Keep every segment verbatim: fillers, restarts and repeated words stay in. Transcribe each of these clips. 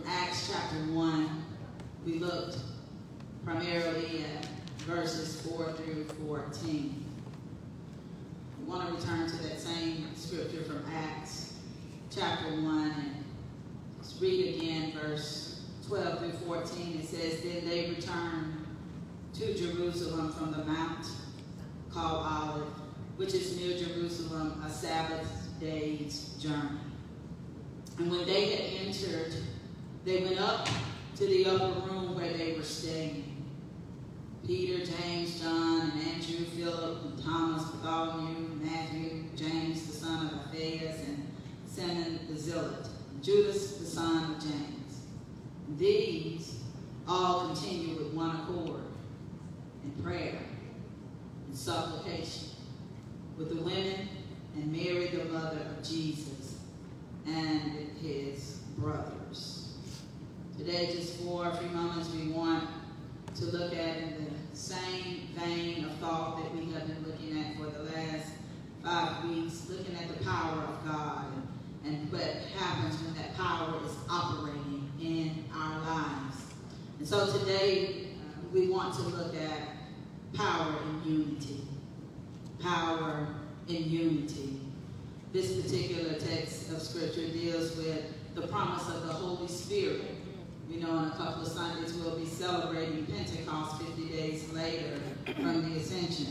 Acts chapter one. We looked primarily at verses four through fourteen. We want to return to that same scripture from Acts chapter one and let's read again verse twelve through fourteen. It says, "Then they returned to Jerusalem from the mount called Olive, which is near Jerusalem, a Sabbath day's journey. And when they had entered, they went up to the upper room where they were staying. Peter, James, John, and Andrew, Philip, and Thomas, Bartholomew, Matthew, James, the son of Alphaeus, and Simon the Zealot, and Judas, the son of James. These all continued with one accord in prayer and supplication with the women and Mary, the mother of Jesus, and his brothers." Today, just for a few moments, we want to look at in the same vein of thought that we have been looking at for the last five weeks, looking at the power of God and, and what happens when that power is operating in our lives. And so today, uh, we want to look at power in unity. Power in unity. This particular text of scripture deals with the promise of the Holy Spirit. You know, in a couple of Sundays, we'll be celebrating Pentecost fifty days later from the Ascension.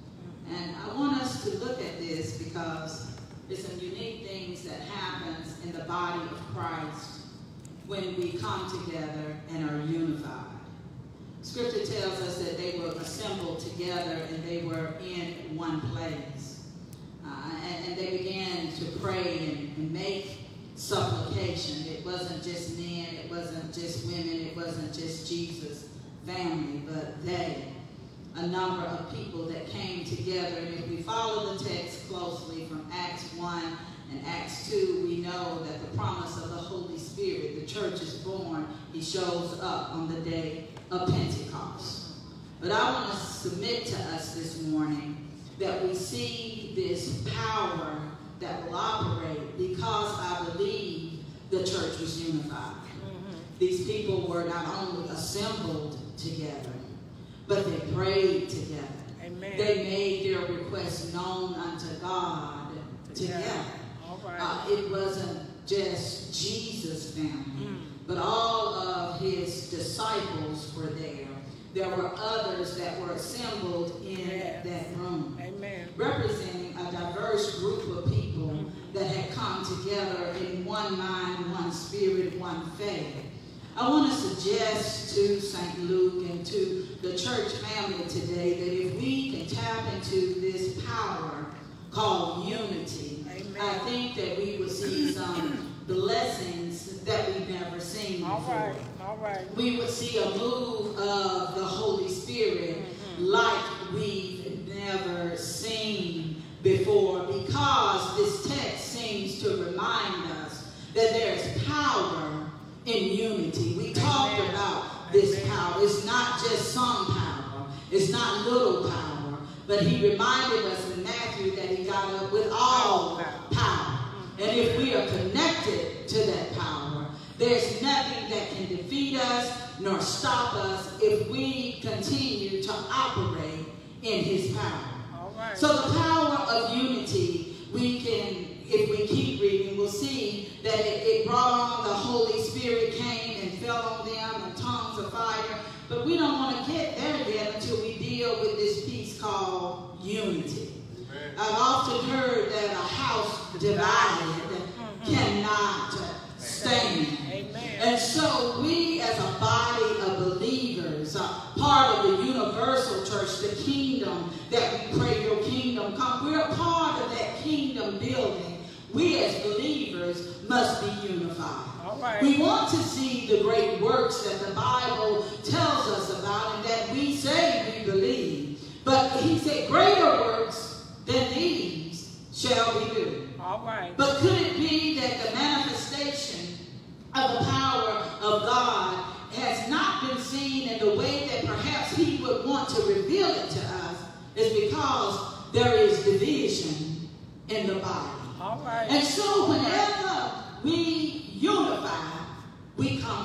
And I want us to look at this because there's some unique things that happens in the body of Christ when we come together and are unified. Scripture tells us that they were assembled together and they were in one place. Uh, and, and they began to pray and, and make supplication. It wasn't just men, it wasn't just women, it wasn't just Jesus' family, but they, a number of people that came together. And if we follow the text closely from Acts one and Acts two, we know that the promise of the Holy Spirit, the church is born, he shows up on the day of Pentecost. But I want to submit to us this morning that we see this power that will operate because I believe the church was unified. Mm-hmm. These people were not only assembled together, but they prayed together. Amen. They made their requests known unto God together. together. All right. Uh, it wasn't just Jesus' family, mm. but all of his disciples were there. There were others that were assembled in yes. that room. Amen. Representing a diverse group of people mm-hmm. that had come together in one mind, one spirit, one faith. I want to suggest to Saint Luke and to the church family today that if we can tap into this power called unity, Amen. I think that we will see some blessings that we've never seen all before. Right, all right. We would see a move of the Holy Spirit mm-hmm. like we've never seen before, because this text seems to remind us that there's power in unity. We Amen. Talked about this Amen. Power. It's not just some power. It's not little power. But he reminded us in Matthew that he got up with all power. And if we are connected to that power, there's nothing that can defeat us nor stop us if we continue to operate in his power. All right. So the power of unity, we can, if we keep reading, we'll see that it, it brought on the Holy Spirit, came and fell on them in tongues of fire. But we don't want to get there yet until we deal with this piece called unity. Amen. I've often heard that a house divided mm-hmm. cannot stand. Amen. And so we as a body of believers, uh, part of the universal church, the kingdom that we pray your kingdom come, we're a part of that kingdom building. We as believers must be unified. All right. We want to see the great works that the Bible tells us about and that we say we believe. But he said greater works than these shall we do. All right. But could it be that the manifestation of the power of God has not been seen in the way that perhaps he would want to reveal it to us is because there is division in the body. All right. And so whenever we unify, we come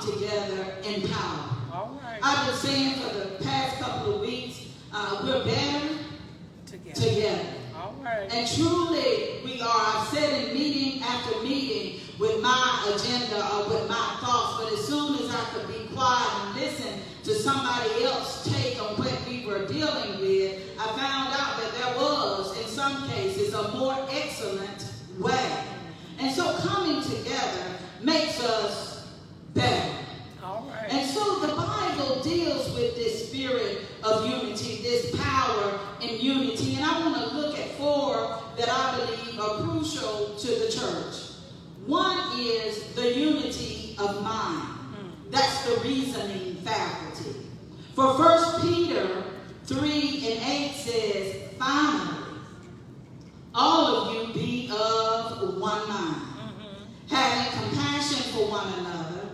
together in power. All right. I've been saying for the past couple of weeks, uh, we're better Together. together. All right. And truly, we are. I've said in meeting after meeting with my agenda or with my thoughts, but as soon as I could be quiet and listen to somebody else's take on what we were dealing with, I found out that there was, in some cases, a more excellent way. And so coming together makes us better. All right. And so the Bible deals with this spirit of unity, this power in unity. And I want to look at four that I believe are crucial to the church. One is the unity of mind. That's the reasoning faculty. For First Peter three and eight says, finally, all of you be of one mind, mm-hmm. having compassion for one another,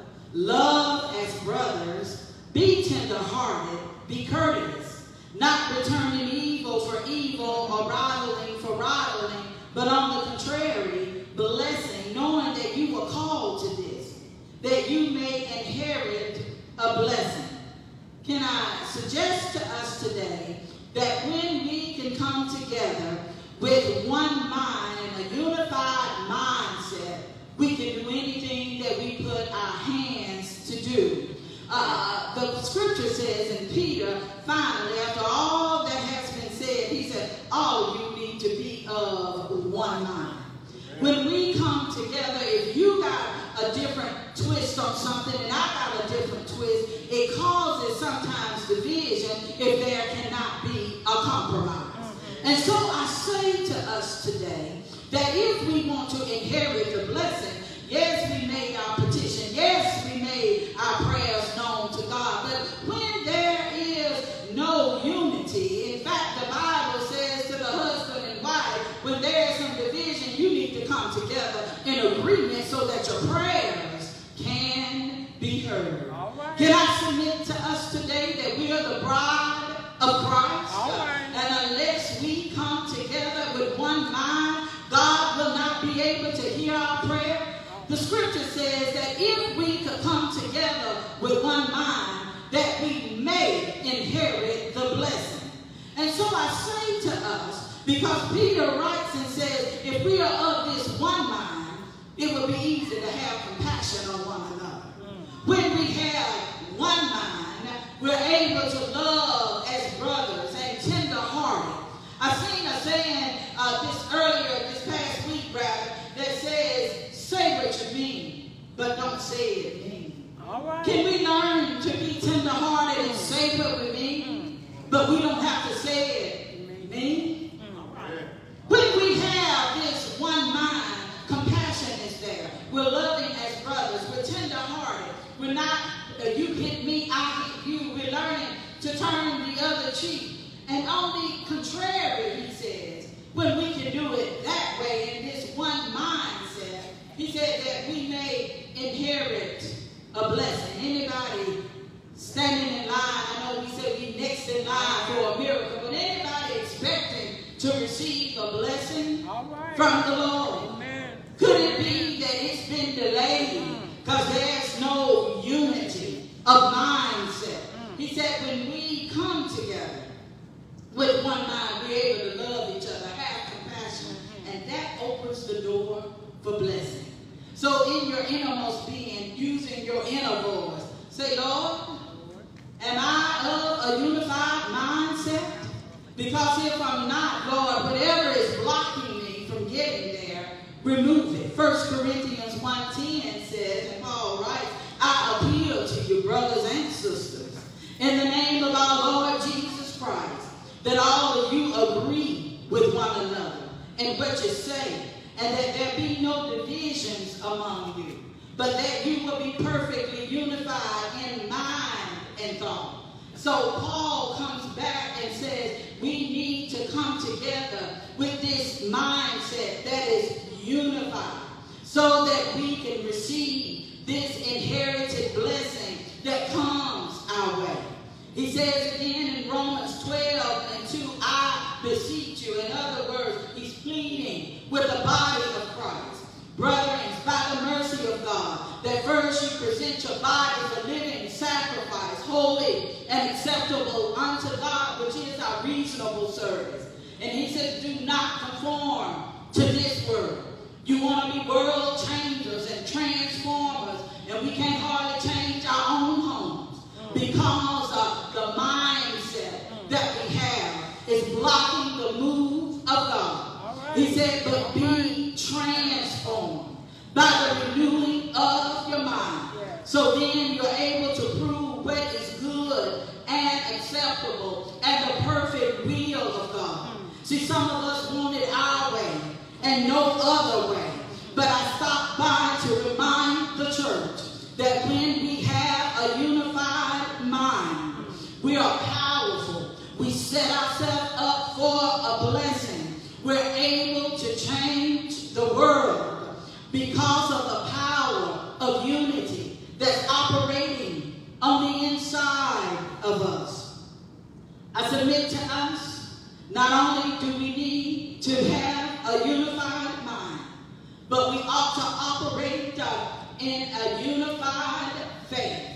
love as brothers, be tender-hearted, be courteous, not returning evil for evil or rivaling for rivaling, but on the contrary, blessing, knowing that you were called to this, that you may inherit a blessing. Can I suggest to us today that when we can come together with one mind and a unified mindset, we can do anything that we put our hands to do. Uh, the scripture says in Peter, finally, after all that has been said, he said, all of you need to be of one mind. When we come together, if you got a different twist on something and I got a different twist, it causes sometimes division if there cannot be a compromise. And so I say to us today that if we want to inherit the blessing, yes, we made our petition, yes, we made our prayers known to God, but when there is no unity, in fact, the Bible says to the husband and wife, when there is some division, you need to come together in agreement so that your prayers can be heard. All right. Can I submit to us today that we are the bride of Christ? All right. And unless we come together with one mind, God will not be able to hear our prayer. The scripture says that if we could come together with one mind, that we may inherit the blessing. And so I say to us, because Peter writes and says, if we are of this one mind, it will be easy to have compassion on one another. Mm. When we have one mind, we're able to love as brothers and tender-hearted. I seen a saying uh, this earlier, this past week, rather, that says, say what you mean, but don't say it mean. All right. Can we learn to be tender-hearted and say what we mean, mm. but we don't have to say it mean? Mm. All right. When we have this one mind, compassion is there. We're loving as brothers. We're tender-hearted. We're not, uh, you hit me, I hit you. We're learning to turn the other cheek. And on the contrary, he says, when we can do it that way in this one mindset, he said that we may inherit a blessing. Anybody standing in line, I know we said we next in line for a miracle, but anybody expecting to receive a blessing right. from the Lord? Amen. Could it be that it's been delayed because there's no unity of mindset? Mm. He said when we come together with one mind, we're able to love each other, have compassion, and that opens the door for blessing. So in your innermost being, using your inner voice, say, Lord, am I of a unified mindset? Because if I'm not, Lord, whatever is blocking me from getting there, remove it. First Corinthians one ten says, and Paul writes, I appeal to you, brothers and sisters, in the name of our Lord Jesus Christ, that all of you agree with one another in what you say, and that there be no divisions among you, but that you will be perfectly unified in mind and thought. So Paul comes back and says we need to come together with this mindset that is unified so that we can receive this inherited blessing that comes our way. He says again in Romans twelve and two, I beseech you. In other words, he's pleading with the body of Christ. Brethren, by the mercy of God, that first you present your bodies holy and acceptable unto God, which is our reasonable service. And he says, do not conform to this world. You want to be world changers and transformers, and we can't hardly change our own homes because uh, the mindset that we have is blocking the move of God. Right. He said, but be transformed by the renewing of your mind. Yeah. So then you're able to prove what is good and acceptable and the perfect will of God. Mm. See, some of us want it our way and no other way. But I stopped by to remind the church that when we have a unified mind, we are powerful. We set ourselves up for a blessing. We're able to change the world because of the power of unity that's operating on the inside of us. I submit to us, not only do we need to have a unified mind, but we ought to operate uh, in a unified faith.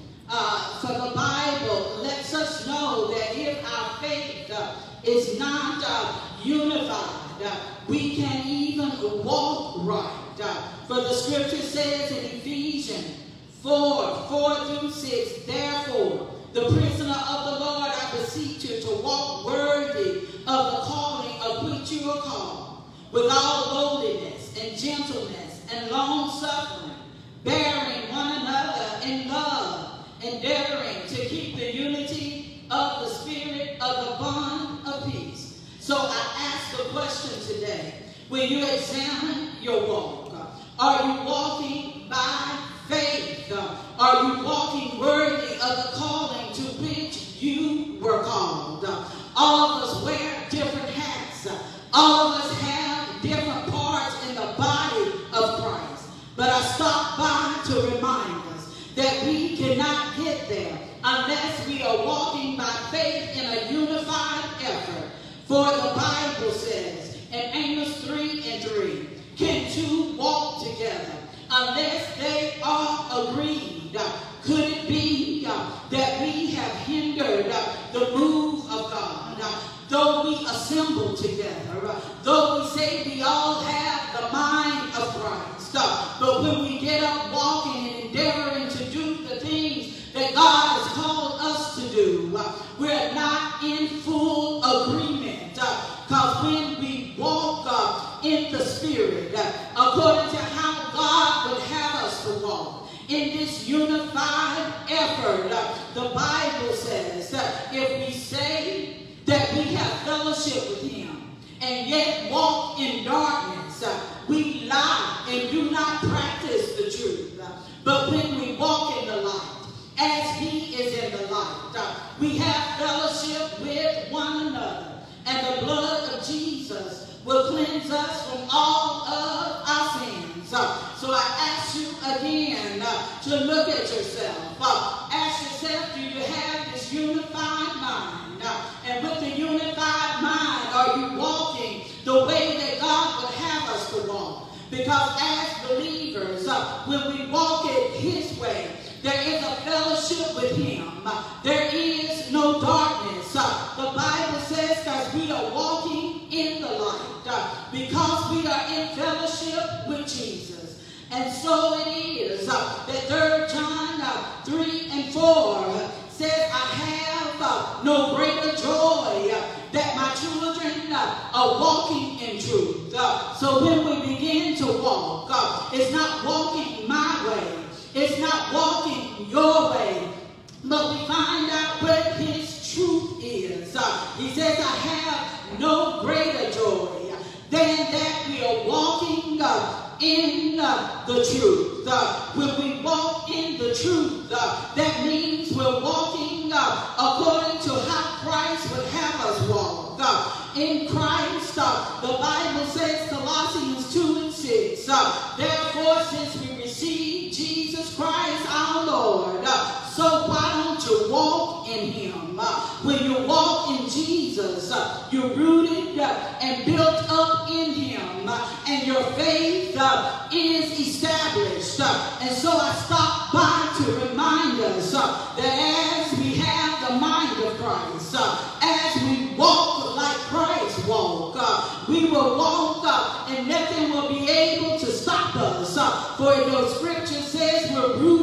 Uh, for the Bible lets us know that if our faith uh, is not uh, unified, uh, we can't even walk right. Uh, for the scripture says in Ephesians four, four through six, therefore, the prisoner of the Lord, I beseech you to walk worthy of the calling of which you are called, with all lowliness and gentleness and long-suffering, bearing one another in love, endeavoring to keep the unity of the Spirit of the bond of peace. So I ask the question today, will you examine your walk? Are you walking by faith? Are you walking worthy of the calling to which you were called? All of us wear different hats. All of us have different parts in the body of Christ. But I stopped by to remind us that we cannot get there unless we are walking by faith in a unified effort. For the Bible says in Amos three and three, can two walk together unless they are agreed? Could it be uh, that we have hindered uh, the move of God? Uh, though we assemble together, uh, though we say we all have the mind of Christ, uh, but when we get up walking and endeavoring to do the things that God has called us to do, uh, we're not in full agreement. Because uh, when we walk uh, in the Spirit, uh, according to how God would have us to walk, in this unified effort, uh, the Bible says that if we say that we have fellowship with Him and yet walk in darkness, uh, we lie and do not practice the truth. Uh, but when we walk in the light, as He is in the light, uh, we have fellowship with one another, and the blood of Jesus will cleanse us from all of our sins. Uh, so I ask you again uh, to look at yourself. Uh, ask yourself, do you have this unified mind? Uh, and with the unified mind, are you walking the way that God would have us to walk? Because as believers, uh, when we walk it His way, there is a fellowship with Him. Uh, there is no darkness. Uh, the Bible says that we are walking in the light uh, because we are in fellowship with Jesus. And so it is uh, that third John uh, three and four uh, says, I have uh, no greater joy uh, that my children uh, are walking in truth. Uh, so when we begin to walk, uh, it's not walking my way. It's not walking your way. But we find out what His truth is. Uh, he says, I have no greater joy than that we are walking uh, in uh, the truth. Uh, when we walk in the truth, uh, that means we're walking uh, according to how Christ would have us walk. Uh, in Christ, uh, the Bible says, Colossians two and six, uh, therefore, since we receive Jesus Christ our Lord, uh, so why don't you walk in Him? Uh, when you walk in Jesus, uh, you're rooted uh, and built up in Him, uh, and your faith uh, is established. Uh, and so I stopped by to remind us uh, that as we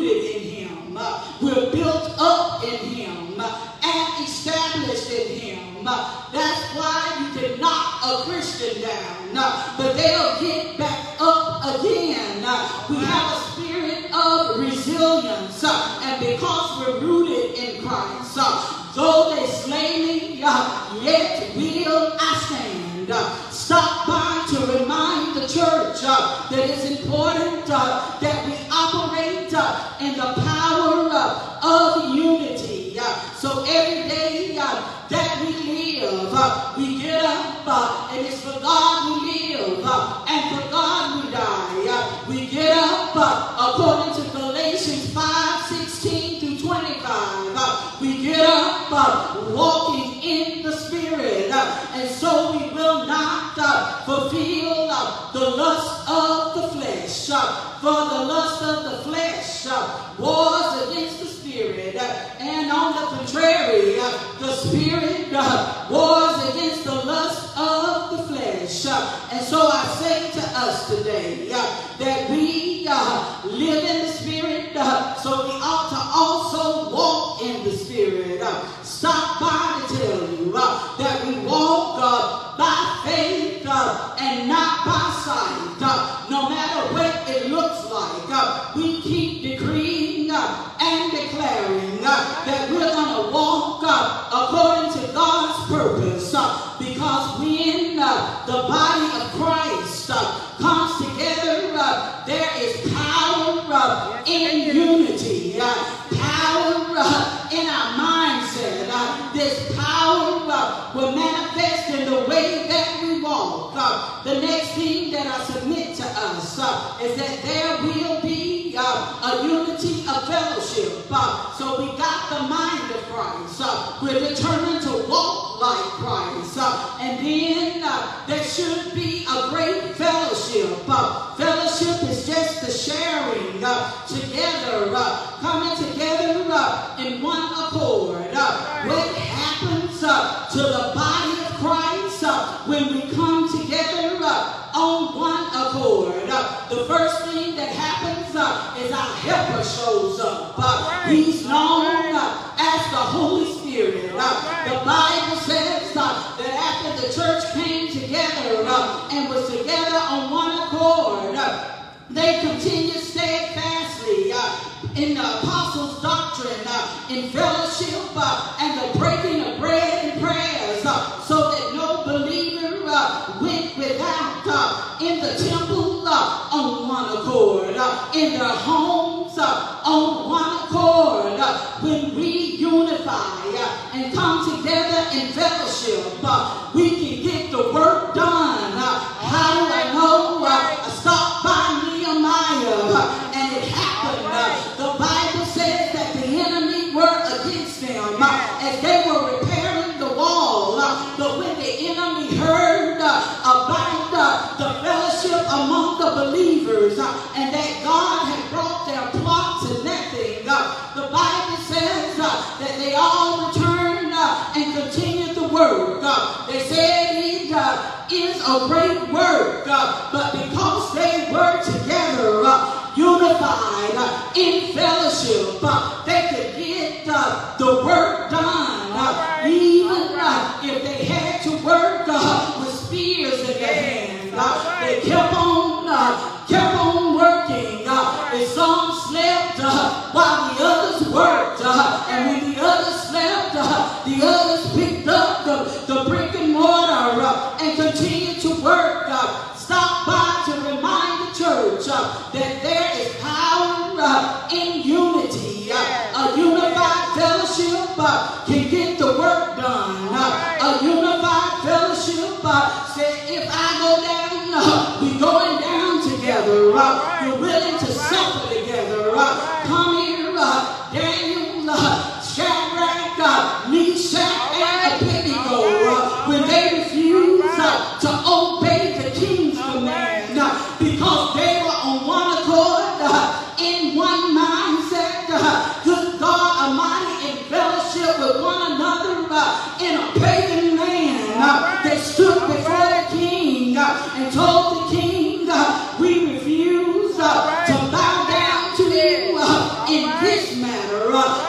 rooted in him. Uh, we're built up in him uh, and established in him. Uh, that's why you can knock a Christian down, uh, but they'll get back up again. Uh, we have a spirit of resilience, uh, and because we're rooted in Christ, uh, though they slay me, uh, yet will I stand. Uh, stop by to remind the church uh, that it's important uh, that we operate uh, in the power uh, of unity. Uh, so every day uh, that we live, uh, we get up, uh, and it's for God we live, uh, and for God we die. Uh, we get up uh, according to Galatians five, sixteen through twenty-five. Uh, we get up uh, walking in the Spirit, uh, and so we will not uh, fulfill uh, the lust of the flesh. Uh, for the lust of the flesh uh, wars against the Spirit, uh, and on the contrary, uh, the Spirit uh, wars against the lust of the flesh. Uh, and so I say to us today uh, that we uh, live in the Spirit, uh, so we ought to also walk in the Spirit. Uh, stop by to tell you uh, that we walk uh, by faith uh, and not by sight. Uh, no matter what it looks like, uh, we keep decreeing uh, and declaring uh, that we're going to walk uh, according to God's purpose, uh, because when uh, the body of Christ uh, comes together, uh, there is power uh, in unity, uh, power uh, in our mindset. Uh, this power uh, will manifest in the way that we walk. Uh, the next thing that I submit to us uh, is that there will be uh, a unity of fellowship. Uh, so we got the mind of Christ. Uh, we're determined to walk like Christ. Uh, and then uh, there should be a great fellowship. Uh, fellowship is just the sharing uh, together, uh, coming together uh, in one accord. Uh, what happens uh, to the body of Christ uh, when we come together uh, on one accord? Uh, the first thing that happens uh, is our helper shows up. Uh, he's known uh, as the Holy Spirit. Uh, the Bible says uh, that after the church came together uh, and was together on one accord, uh, they continued steadfastly uh, in the apostles' doctrine, uh, in fellowship, uh, and the breaking of bread and prayers, uh, so that no believer uh, went without, uh, in the temple uh, on one accord, uh, in their homes uh, on one accord. Uh, when we unify uh, and come together in fellowship, uh, we can get the work done. Uh, how do I know? Uh, I stopped by Nehemiah, uh, and it happened. Uh, the Bible says that the enemy were against them uh, as they were repairing the wall. Uh, but when the enemy heard uh, about uh, the fellowship among the believers uh, and that God had brought their plot to nothing, uh, the Bible says uh, that they all returned uh, and continued the work. Uh, they said it uh, is a great work, uh, but because they were together, uh, unified uh, in fellowship, uh, they could get uh, the work done. Uh, even uh, if they had to work uh, with spears in their hands, uh, they kept on, uh, kept on working. Uh, and some slept uh, while the others worked, uh, and when the others slept, uh, the others picked up the, the brick and mortar uh, and continued to work. Uh, stop by to remind the church uh, that there is power uh, in unity. Uh, a unified fellowship uh, can get the work done. Uh, a unified fellowship uh, said, if I go down, uh, we going down together. Uh, we're willing to suffer together. Uh, come here, uh, Daniel, uh, Shadrach, uh, Meshach, and Abednego. Uh, when they refused uh, to obey the king's command, uh, because they were on one accord, uh, in one mindset, uh, good God Almighty, in fellowship with one another, uh, in a pagan land, uh, they stood before the king uh, and told the king, uh, we refuse uh, to bow down to you uh, in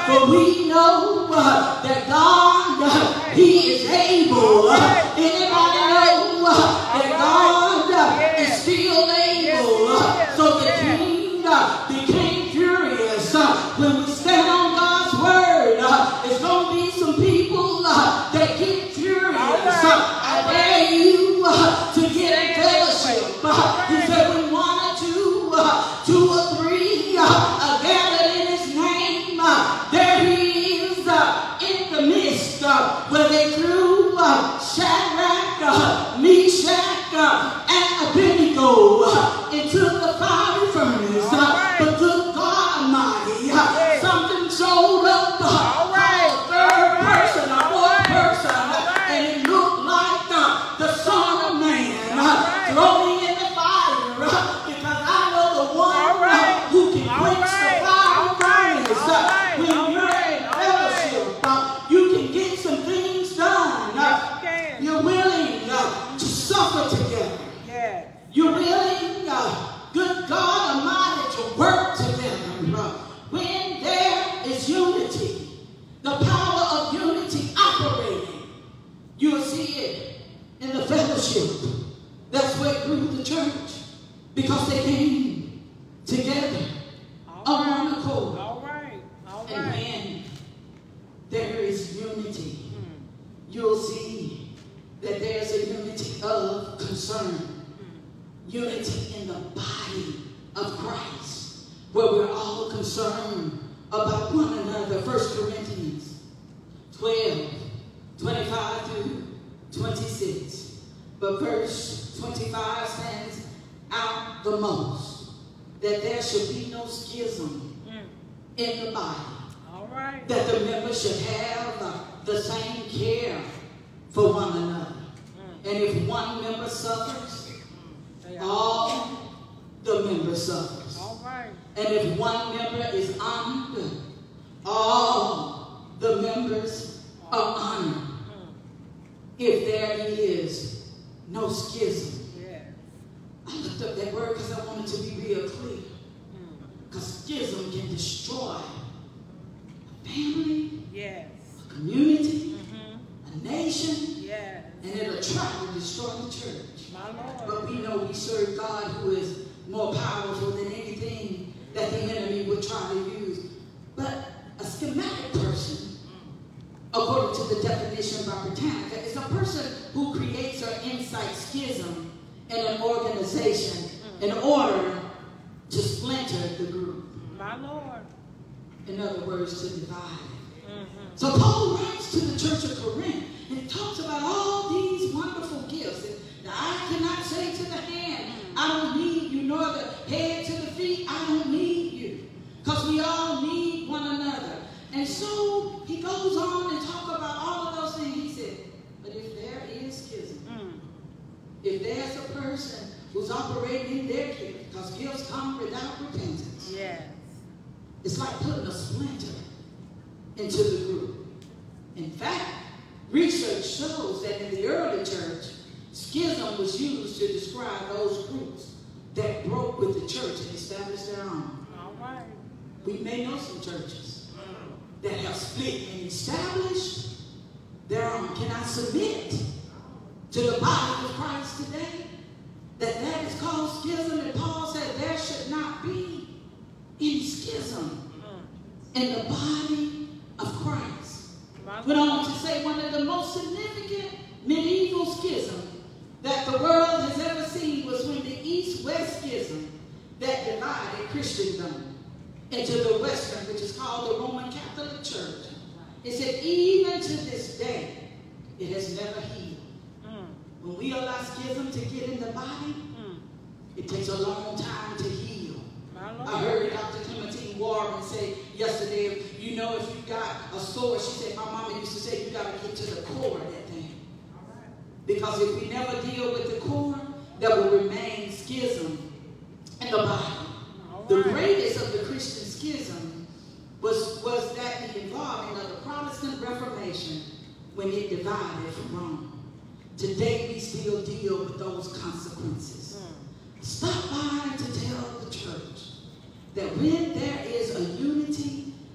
right. For we know uh, that God, uh, He is able. Right. Anybody Right. know uh, that Right. God uh, Yes. is still able? Yes, He is. So the Yes. king uh, became furious. Uh, when we stand on God's word, uh, it's going to be some people uh, that get furious. All right. Uh, I All dare right. you uh, to get in Stand fellowship. that way. Uh, he All right. said, when one or two, uh, two or three uh, are gathered in His name, uh, there He is uh, in the midst uh, where they threw uh, Shadrach, uh, Meshach, uh, and Abednego uh, into the fiery furnace. All Uh, right. but good God Almighty, uh, Yes. something showed up uh, All right. called third All right. person, a All fourth right. person, All uh, right. and it looked like uh, the Son of Man. All Uh, right. throw me in the fire uh, because I know the one All right. uh, who can All quench right. the fiery All right. furnace. All Uh, right. when All you're right. in All fellowship, uh, you can get some things done. Yes, Uh, you can. you're willing uh, to suffer together. Yes. You're willing, uh, good God Almighty, to work together. Uh, when there is unity, the power of unity operating, you'll see it in the fellowship. That's what grew the church, because they came together All on right. one accord. All right. All And right. when there is unity, Mm. you'll see that there's a unity of concern. Unity in the body of Christ, where we're all concerned about one another. First Corinthians twelve, twenty-five through twenty-six. But verse twenty-five stands out the most, that there should be no schism Mm. in the body, All right. that the members should have uh, the same care for one another. Mm. And if one member suffers, They are- all the members suffers. All right. And if one member is honored, all the members are honored. Mm. If there is no schism. Yes. I looked up that word because I wanted to be real clear. Mm. Because schism can destroy a family, Yes. a community, Mm-hmm. a nation, Yes. and it'll try to destroy the church. My Lord. But we know we serve God who is more powerful than anything that the enemy would try to use. But a schematic person, according to the definition by Britannica, is a person who creates or incites schism in an organization in order to splinter the group. My Lord. In other words, to divide. Mm-hmm. So Paul writes to the church of Corinth and he talks about all these wonderful gifts. And the eye cannot say to the hand, I don't need you, nor the head to the feet, I don't need you. Because we all need one another. And so he goes on and talk about all of those things. He said, but if there is schism, Mm. if there's a person who's operating in their gift, because gifts come without repentance, Yes. it's like putting a splinter into the group. In fact, research shows that in the early church, schism was used to describe those groups that broke with the church and established their own. All right. We may know some churches that have split and established their own. Can I submit to the body of Christ today that that is called schism? And Paul said there should not be any schism in the body of Christ. Went on to say one of the most significant medieval schisms that the world has ever seen was when the East-West schism that divided Christendom into the Western, which is called the Roman Catholic Church. It said even to this day, it has never healed. Mm. When we allow schism to get in the body, Mm. it takes a long time to heal. My Lord. I heard Doctor Clementine Warren say yesterday, you know, if you got a sword, she said, my mama used to say, you got to get to the core of that thing. Because if we never deal with the core, there will remain schism in the body. All The right. greatest of the Christian schism was, was that the involving of the Protestant Reformation when it divided from Rome. Today we still deal with those consequences. Mm. Stop by to tell the church that when there is a unity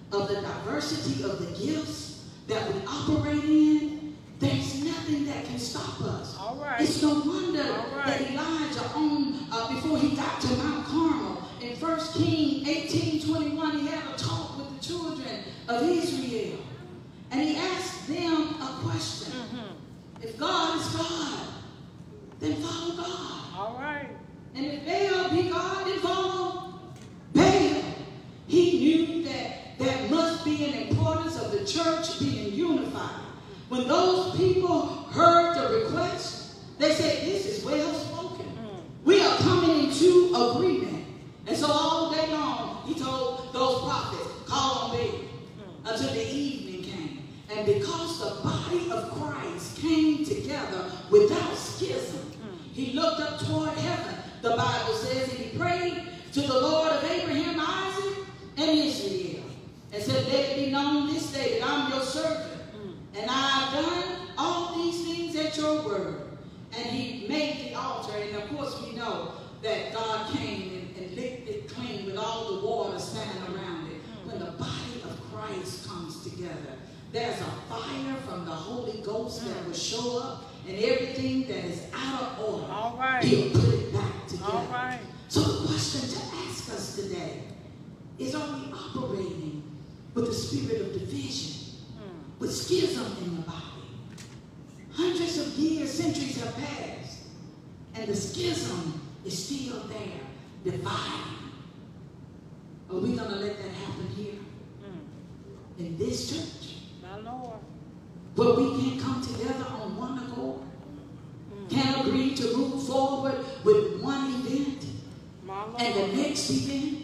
of the diversity of the gifts that we operate in, there's nothing that can stop us. All right. It's no wonder All right. that Elijah, on, uh, before he got to Mount Carmel, in First Kings eighteen twenty-one, he had a talk with the children of Israel. And he asked them a question. Mm-hmm. If God is God, then follow God. All right. And if Baal be God, then follow Baal. He knew that there must be an importance of the church being unified. When those people heard the request, they said, this is well spoken. Mm. We are coming into agreement. And so all day long, he told those prophets, call on me mm. until the evening came. And because the body of Christ came together without schism, mm. he looked up toward heaven, the Bible says, and he prayed to the Lord of Abraham, Isaac, and Israel, and said, let it be known this day that I'm your servant, mm. and I've done all these things at your word. And he made the altar, and of course we know that God came and, and licked it clean with all the water standing around it. Mm. When the body of Christ comes together, there's a fire from the Holy Ghost mm. that will show up, and everything that is out of order, all right. he'll put it back together. All right. So the question to ask us today is, are we operating with the spirit of division, mm. with schism in the body? Hundreds of years, centuries have passed, and the schism is still there, dividing. Are we going to let that happen here mm. in this church? My Lord. Where we can't come together on one accord, mm. can't agree to move forward with one event, my Lord. And the next event,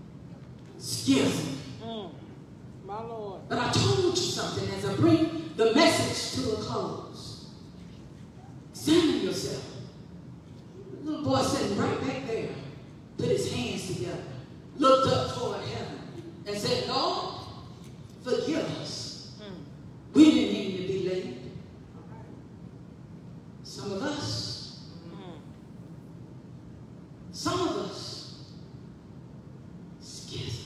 schism. Mm. My Lord. But I told you something as I bring the message to a close. Examine yourself. The little boy sitting right back there, put his hands together, looked up toward heaven, and said, Lord, forgive us. Mm. We didn't mean to be late. Some of us, mm. some of us, schism.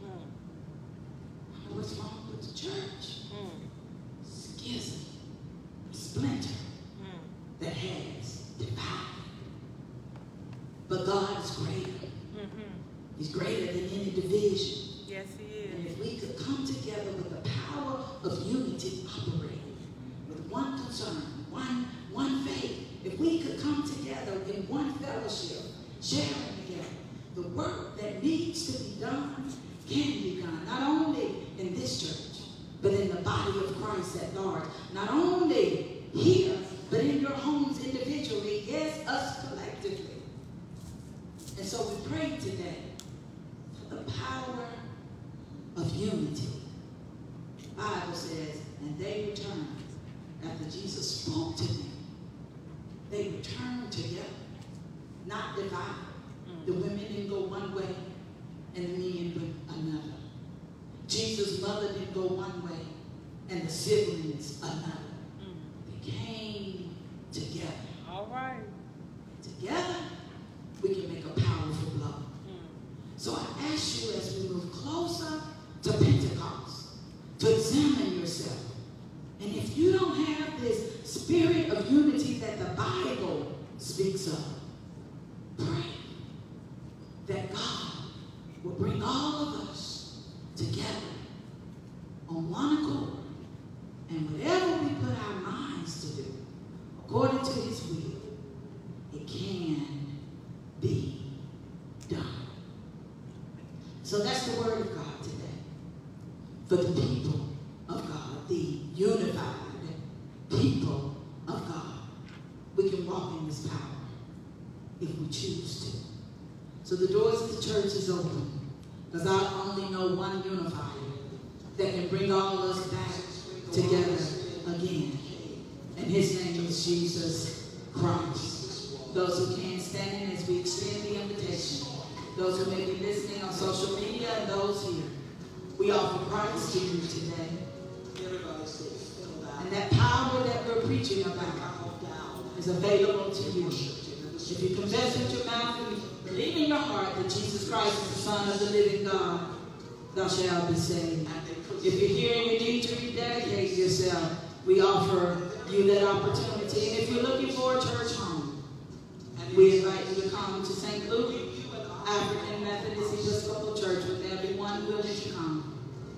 Mm. What's wrong with the church? Mm. Schism, a splinter mm. that has divided. But God is greater. Mm-hmm. He's greater than any division. Yes, he is. And if we could come together with the power of unity operating, with one concern, one, one faith, if we could come together in one fellowship, sharing together, the work that needs to be done can be done, not only in this church, but in the body of Christ at large. Not only here, but in your homes individually, yes, us collectively. And so we pray today for the power of unity. The Bible says, and they returned after Jesus spoke to them. They returned together, not divided. Mm. The women didn't go one way and the men went another. Jesus' mother didn't go one way and the siblings another. Mm. They came together. All right. Together, we can make a powerful blow. Mm. So I ask you, as we move closer to Pentecost, to examine yourself. And if you don't have this spirit of unity that the Bible speaks of, pray that God will bring all of us together on one accord. And whatever we put our minds to do, according to his will, it can be done. So that's the word of God today for the people of God, the unified people of God. We can walk in this power if we choose to. So the doors of the church is open, because I only know one unifier that can bring all of us back together again. And his name is Jesus Christ. Those who can't stand in as we extend the invitation, those who may be listening on social media and those here, we offer Christ to you today. And that power that we're preaching about is available to you. If you confess with your mouth and believe in your heart that Jesus Christ is the Son of the living God, thou shalt be saved. If you're here and you need to rededicate yourself, we offer you that opportunity. And if you're looking for a church home, we invite you to come to Saint Luke African Methodist Episcopal Church, with everyone willing to come.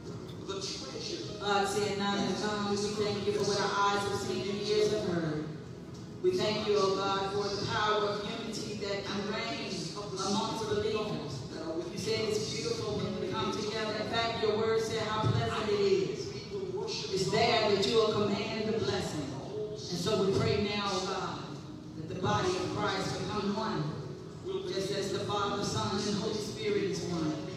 God said, none have come. We thank you for what our eyes have seen and ears have heard. We thank you, O God, for the power of unity that can reign amongst believers. You said it's beautiful when we come together. In fact, your word said how pleasant it is. It's there that you will command the blessing. And so we pray now, O God, that the body of Christ become one, just as the Father, Son, and Holy Spirit is one.